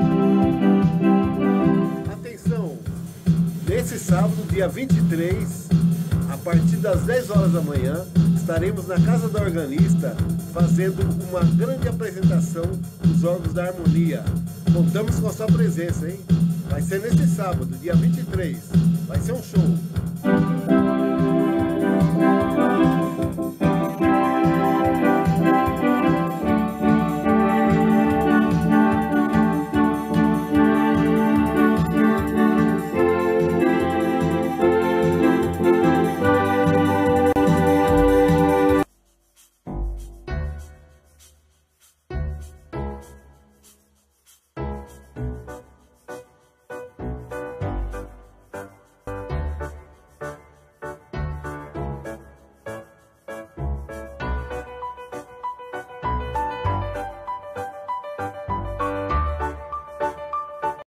Atenção! Nesse sábado, dia 23, a partir das 10 horas da manhã, estaremos na Casa da Organista fazendo uma grande apresentação dos órgãos da harmonia. Contamos com a sua presença, hein? Vai ser nesse sábado, dia 23. Vai ser um show.